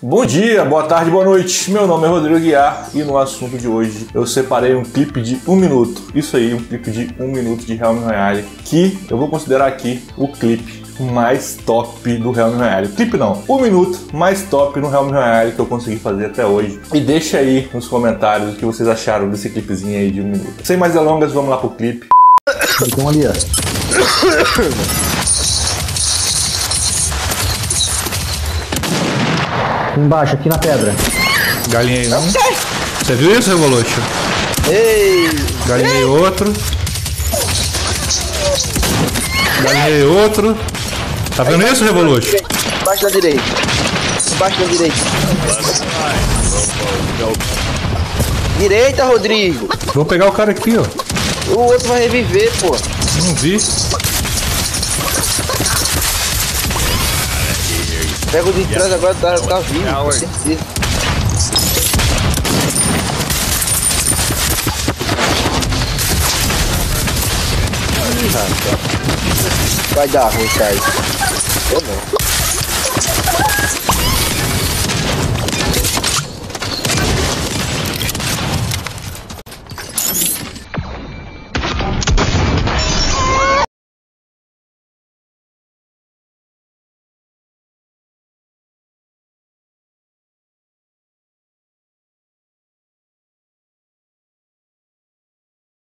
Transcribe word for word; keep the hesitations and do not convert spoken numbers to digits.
Bom dia, boa tarde, boa noite. Meu nome é Rodrigo Guiar e no assunto de hoje eu separei um clipe de um minuto. Isso aí, um clipe de um minuto de Realm Royale, que eu vou considerar aqui o clipe mais top do Realm Royale. Clipe não, um minuto mais top no Realm Royale que eu consegui fazer até hoje. E deixa aí nos comentários o que vocês acharam desse clipezinho aí de um minuto. Sem mais delongas, vamos lá pro clipe. Então ali, ó. Embaixo, aqui na pedra. Galinha aí, não? Você viu isso, Revolution? Ei! Galinha aí, outro. Galinha aí, outro. Tá vendo isso, Revolution? Embaixo da direita. Embaixo da direita. Direita, Rodrigo. Vou pegar o cara aqui, ó. O outro vai reviver, pô. Não vi. Pega o de trás agora, tá, tá vivo, com certeza. Ih, rapaz. Vai dar ruim, cara. Eu não.